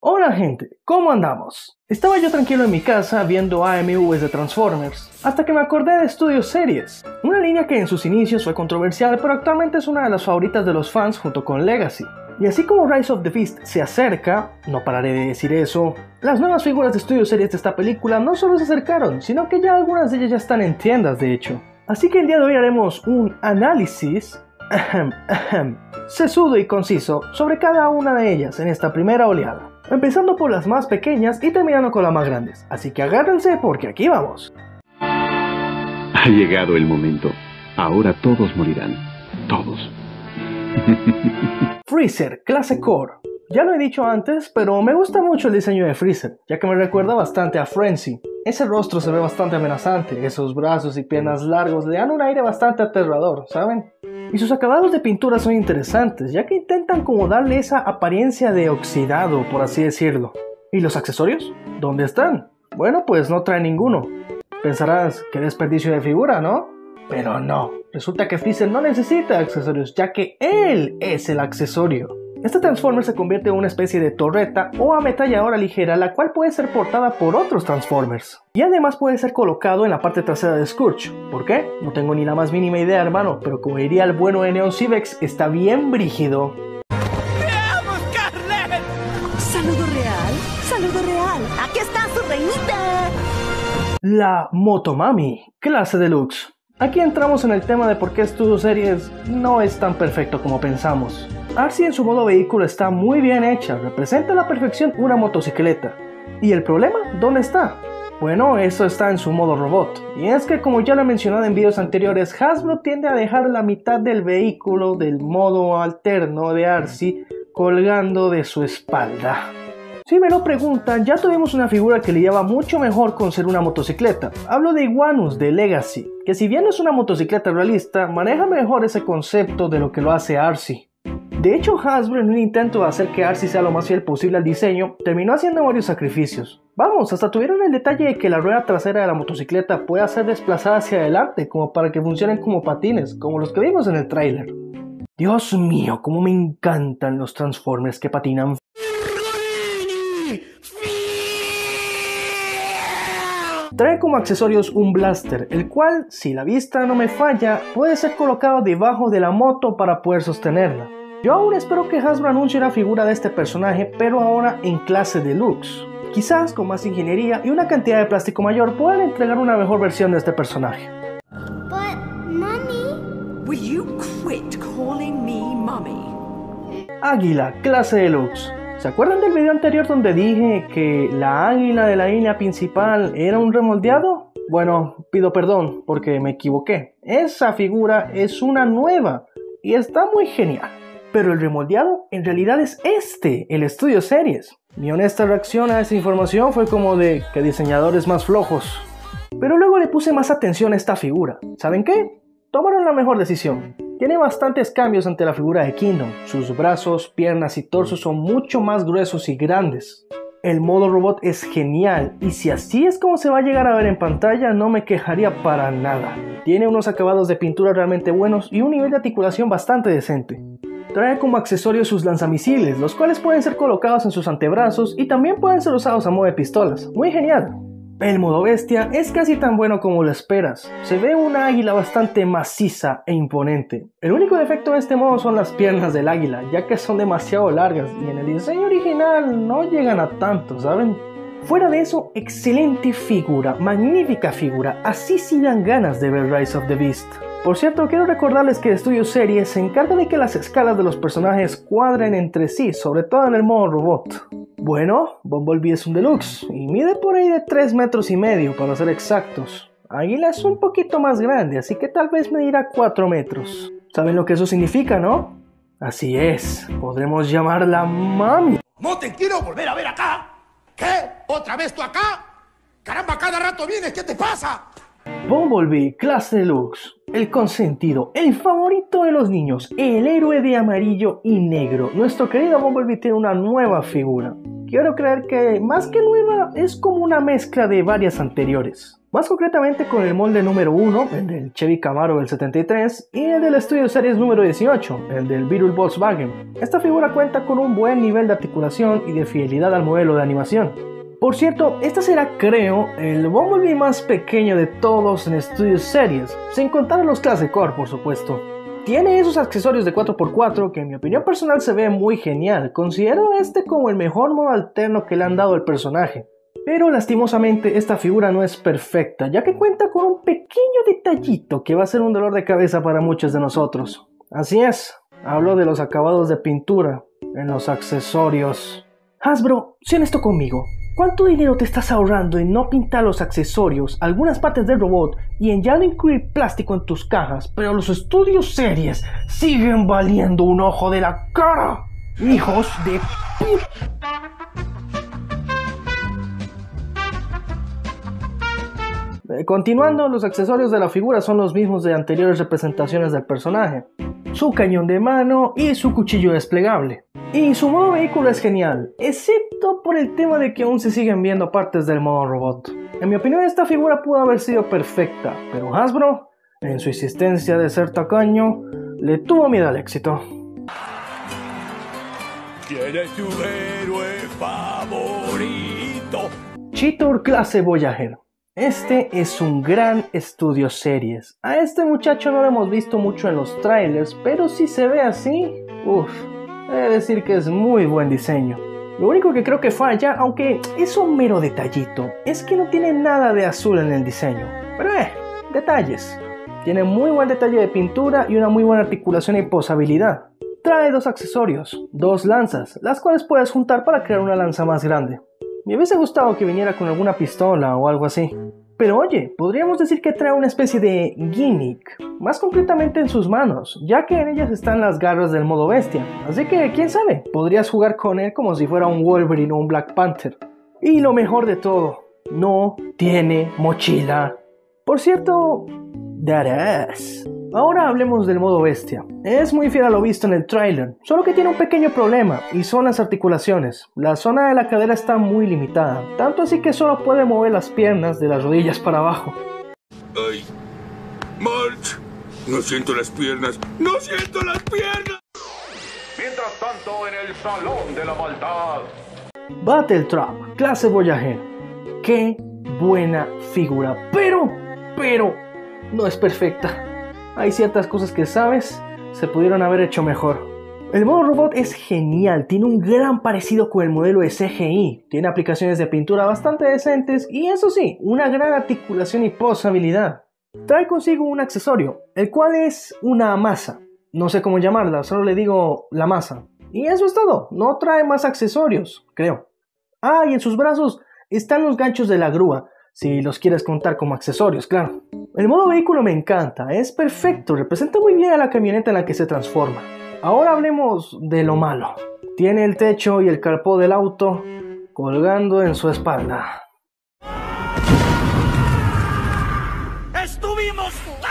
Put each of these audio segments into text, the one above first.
Hola gente, ¿cómo andamos? Estaba yo tranquilo en mi casa viendo AMVs de Transformers, hasta que me acordé de Studio Series, una línea que en sus inicios fue controversial, pero actualmente es una de las favoritas de los fans junto con Legacy. Y así como Rise of the Beast se acerca, no pararé de decir eso, las nuevas figuras de Studio Series de esta película no solo se acercaron, sino que ya algunas de ellas ya están en tiendas de hecho. Así que el día de hoy haremos un análisis sesudo y conciso sobre cada una de ellas en esta primera oleada, empezando por las más pequeñas y terminando con las más grandes, así que agárrense porque aquí vamos. Ha llegado el momento, ahora todos morirán, todos. Freezer, clase Core. Ya lo he dicho antes, pero me gusta mucho el diseño de Freezer, ya que me recuerda bastante a Frenzy. Ese rostro se ve bastante amenazante, esos brazos y piernas largos le dan un aire bastante aterrador, ¿saben? Y sus acabados de pintura son interesantes, ya que intentan como darle esa apariencia de oxidado, por así decirlo. ¿Y los accesorios? ¿Dónde están? Bueno, pues no trae ninguno. Pensarás, qué desperdicio de figura, ¿no? Pero no, resulta que Freezer no necesita accesorios, ya que él es el accesorio. Este Transformer se convierte en una especie de torreta o ametralladora ligera, la cual puede ser portada por otros Transformers. Y además puede ser colocado en la parte trasera de Scourge. ¿Por qué? No tengo ni la más mínima idea, hermano, pero como diría el bueno de Neon Civex, está bien brígido. ¡Veamos, Scarlett! ¡Saludo real! ¡Saludo real! ¡Aquí está su reinita! La Motomami, clase deluxe. Aquí entramos en el tema de por qué Studio Series no es tan perfecto como pensamos. Arcee en su modo vehículo está muy bien hecha, representa a la perfección una motocicleta. ¿Y el problema? ¿Dónde está? Bueno, eso está en su modo robot. Y es que, como ya lo he mencionado en videos anteriores, Hasbro tiende a dejar la mitad del vehículo del modo alterno de Arcee colgando de su espalda. Si me lo preguntan, ya tuvimos una figura que lidiaba mucho mejor con ser una motocicleta. Hablo de Iguanus de Legacy, que si bien no es una motocicleta realista, maneja mejor ese concepto de lo que lo hace Arcee. De hecho, Hasbro, en un intento de hacer que Arcee sea lo más fiel posible al diseño, terminó haciendo varios sacrificios. Vamos, hasta tuvieron el detalle de que la rueda trasera de la motocicleta pueda ser desplazada hacia adelante, como para que funcionen como patines, como los que vimos en el tráiler. Dios mío, cómo me encantan los Transformers que patinan. Trae como accesorios un blaster, el cual, si la vista no me falla, puede ser colocado debajo de la moto para poder sostenerla. Yo aún espero que Hasbro anuncie una figura de este personaje, pero ahora en clase deluxe. Quizás con más ingeniería y una cantidad de plástico mayor puedan entregar una mejor versión de este personaje. But, Mommy... Will you quit calling me mommy? Águila, clase deluxe. ¿Se acuerdan del video anterior donde dije que la águila de la línea principal era un remoldeado? Bueno, pido perdón porque me equivoqué. Esa figura es una nueva y está muy genial. Pero el remoldeado en realidad es el Studio Series. Mi honesta reacción a esa información fue como de que diseñadores más flojos. Pero luego le puse más atención a esta figura. ¿Saben qué? Tomaron la mejor decisión. Tiene bastantes cambios ante la figura de Kingdom. Sus brazos, piernas y torso son mucho más gruesos y grandes. El modo robot es genial y si así es como se va a llegar a ver en pantalla no me quejaría para nada. Tiene unos acabados de pintura realmente buenos y un nivel de articulación bastante decente. Trae como accesorio sus lanzamisiles, los cuales pueden ser colocados en sus antebrazos y también pueden ser usados a modo de pistolas. Muy genial. El modo bestia es casi tan bueno como lo esperas. Se ve una águila bastante maciza e imponente. El único defecto de este modo son las piernas del águila, ya que son demasiado largas y en el diseño original no llegan a tanto, ¿saben? Fuera de eso, excelente figura, magnífica figura, así sí dan ganas de ver Rise of the Beast. Por cierto, quiero recordarles que Studio Series se encarga de que las escalas de los personajes cuadren entre sí, sobre todo en el modo robot. Bueno, Bumblebee es un deluxe y mide por ahí de 3,5 metros para ser exactos. Águila es un poquito más grande, así que tal vez medirá 4 metros. ¿Saben lo que eso significa, no? Así es, podremos llamarla Mami. ¡No te quiero volver a ver acá! ¿Qué? ¿Otra vez tú acá? ¡Caramba, cada rato vienes! ¿Qué te pasa? Bumblebee, clase deluxe, el consentido, el favorito de los niños, el héroe de amarillo y negro. Nuestro querido Bumblebee tiene una nueva figura. quiero creer que más que nueva es como una mezcla de varias anteriores. Más concretamente con el molde número 1, el del Chevy Camaro del 73, y el del Studio Series número 18, el del Beetle Volkswagen. Esta figura cuenta con un buen nivel de articulación y de fidelidad al modelo de animación. Por cierto, esta será, creo, el Bumblebee más pequeño de todos en Studio Series, sin contar a los Classic Core, por supuesto. Tiene esos accesorios de 4x4 que en mi opinión personal se ve muy genial. Considero este como el mejor modo alterno que le han dado al personaje. Pero lastimosamente esta figura no es perfecta, ya que cuenta con un pequeño detallito que va a ser un dolor de cabeza para muchos de nosotros. Así es, hablo de los acabados de pintura en los accesorios. Hasbro, sé honesto conmigo. ¿Cuánto dinero te estás ahorrando en no pintar los accesorios, algunas partes del robot y en ya no incluir plástico en tus cajas, pero los Studio Series siguen valiendo un ojo de la cara? ¡Hijos de Continuando, los accesorios de la figura son los mismos de anteriores representaciones del personaje. Su cañón de mano y su cuchillo desplegable. Y su modo vehículo es genial, excepto por el tema de que aún se siguen viendo partes del modo robot. En mi opinión esta figura pudo haber sido perfecta, pero Hasbro, en su insistencia de ser tacaño, le tuvo miedo al éxito. ¿Quién es tu héroe favorito? Cheetor clase Voyager. Este es un gran Studio Series. A este muchacho no lo hemos visto mucho en los trailers, pero si se ve así, he de decir que es muy buen diseño. Lo único que creo que falla, aunque es un mero detallito, es que no tiene nada de azul en el diseño. Pero detalles. Tiene muy buen detalle de pintura y una muy buena articulación y posabilidad. Trae dos accesorios, dos lanzas, las cuales puedes juntar para crear una lanza más grande. Me hubiese gustado que viniera con alguna pistola o algo así. Pero oye, podríamos decir que trae una especie de gimmick, más concretamente en sus manos, ya que en ellas están las garras del modo bestia. Así que, quién sabe, podrías jugar con él como si fuera un Wolverine o un Black Panther. Y lo mejor de todo, no tiene mochila. Por cierto, badass. Ahora hablemos del modo bestia. Es muy fiel a lo visto en el tráiler, solo que tiene un pequeño problema, y son las articulaciones. La zona de la cadera está muy limitada, tanto así que solo puede mover las piernas de las rodillas para abajo. ¡Ay! ¡March! No siento las piernas. ¡No siento las piernas! Mientras tanto, en el Salón de la Maldad. Battletrap, clase Voyager. ¡Qué buena figura! Pero, no es perfecta. Hay ciertas cosas que sabes, se pudieron haber hecho mejor. El modo robot es genial, tiene un gran parecido con el modelo de CGI, tiene aplicaciones de pintura bastante decentes y eso sí, una gran articulación y posabilidad. Trae consigo un accesorio, el cual es una masa. No sé cómo llamarla, solo le digo la masa. Y eso es todo, no trae más accesorios, creo. Y en sus brazos están los ganchos de la grúa, si los quieres contar como accesorios, claro. El modo vehículo me encanta, es perfecto, representa muy bien a la camioneta en la que se transforma. Ahora hablemos de lo malo. Tiene el techo y el capó del auto colgando en su espalda. Estuvimos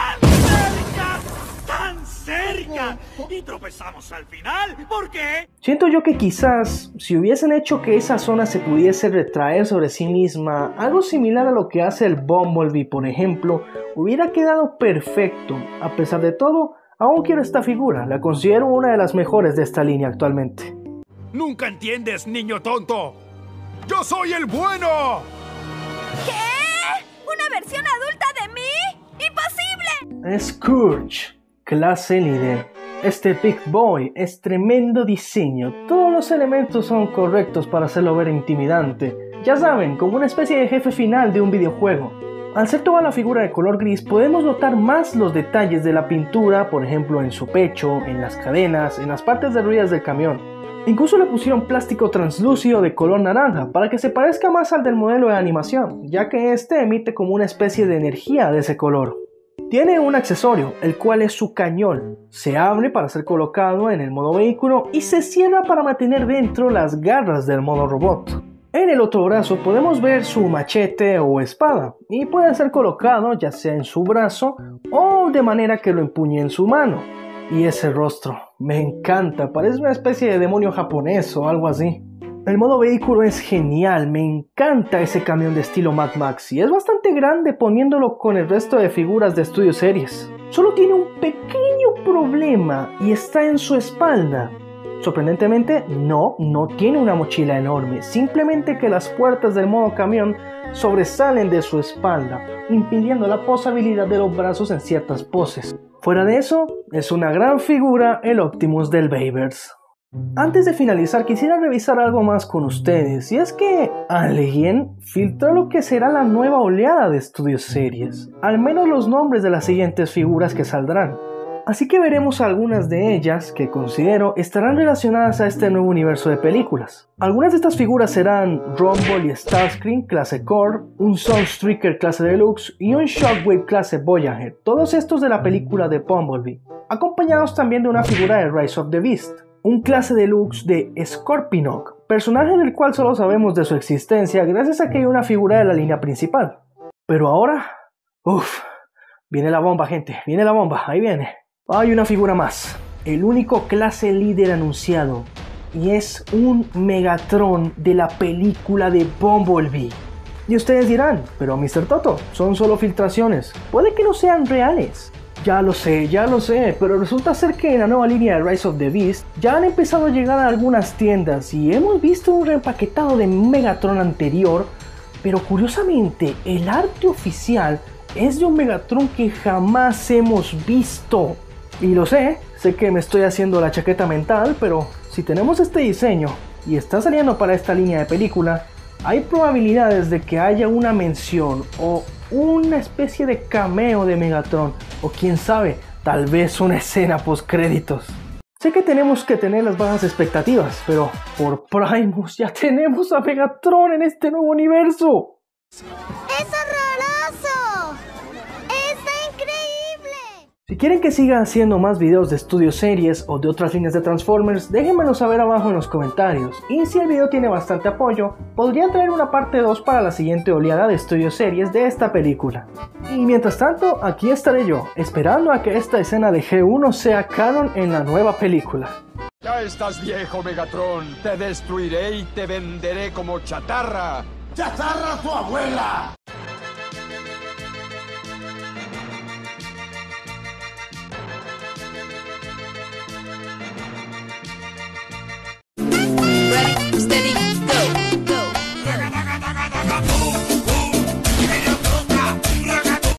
tan cerca, y tropezamos al final. ¿Por qué? Siento yo que quizás, si hubiesen hecho que esa zona se pudiese retraer sobre sí misma, algo similar a lo que hace el Bumblebee, por ejemplo, hubiera quedado perfecto. A pesar de todo, aún quiero esta figura, la considero una de las mejores de esta línea actualmente. Nunca entiendes, niño tonto. ¡Yo soy el bueno! ¿Qué? ¿Una versión adulta de mí? ¡Imposible! Scourge, clase líder. Este Big Boy es tremendo diseño, todos los elementos son correctos para hacerlo ver intimidante. Ya saben, como una especie de jefe final de un videojuego. Al ser toda la figura de color gris podemos notar más los detalles de la pintura, por ejemplo en su pecho, en las cadenas, en las partes derruidas del camión. Incluso le pusieron plástico translúcido de color naranja para que se parezca más al del modelo de animación, ya que este emite como una especie de energía de ese color. Tiene un accesorio, el cual es su cañón. Se abre para ser colocado en el modo vehículo y se cierra para mantener dentro las garras del modo robot. En el otro brazo podemos ver su machete o espada y puede ser colocado ya sea en su brazo o de manera que lo empuñe en su mano. Y ese rostro, me encanta, parece una especie de demonio japonés o algo así. El modo vehículo es genial, me encanta ese camión de estilo Mad Max y es bastante grande poniéndolo con el resto de figuras de Studio Series. Solo tiene un pequeño problema y está en su espalda. Sorprendentemente, no tiene una mochila enorme, simplemente que las puertas del modo camión sobresalen de su espalda, impidiendo la posibilidad de los brazos en ciertas poses. Fuera de eso, es una gran figura el Optimus del Bayverse. Antes de finalizar, quisiera revisar algo más con ustedes, y es que alguien filtró lo que será la nueva oleada de Studio Series, al menos los nombres de las siguientes figuras que saldrán. Así que veremos algunas de ellas que considero estarán relacionadas a este nuevo universo de películas. Algunas de estas figuras serán Rumble y Starscream clase Core, un Sunstreaker clase Deluxe y un Shockwave clase Voyager, todos estos de la película de Bumblebee, acompañados también de una figura de Rise of the Beast, un clase Deluxe de Scorponok, personaje del cual solo sabemos de su existencia gracias a que hay una figura de la línea principal. Pero ahora, viene la bomba, gente, viene la bomba, ahí viene. Hay una figura más, el único clase líder anunciado, y es un Megatron de la película de Bumblebee. Y ustedes dirán, pero Mr. Toto, son solo filtraciones, puede que no sean reales. Ya lo sé, pero resulta ser que en la nueva línea de Rise of the Beast ya han empezado a llegar a algunas tiendas y hemos visto un reempaquetado de Megatron anterior, pero curiosamente el arte oficial es de un Megatron que jamás hemos visto. Y lo sé que me estoy haciendo la chaqueta mental, pero si tenemos este diseño y está saliendo para esta línea de película, hay probabilidades de que haya una mención o una especie de cameo de Megatron, o quién sabe, tal vez una escena post créditos. Sé que tenemos que tener las bajas expectativas, pero por Primus ya tenemos a Megatron en este nuevo universo. ¡Es horroroso! ¡Está increíble! Si quieren que siga haciendo más videos de Studio Series o de otras líneas de Transformers, déjenmelo saber abajo en los comentarios, y si el video tiene bastante apoyo, podría traer una parte 2 para la siguiente oleada de Studio Series de esta película. Y mientras tanto, aquí estaré yo, esperando a que esta escena de G1 sea canon en la nueva película. Ya estás viejo, Megatron, te destruiré y te venderé como chatarra. ¡Chatarra tu abuela!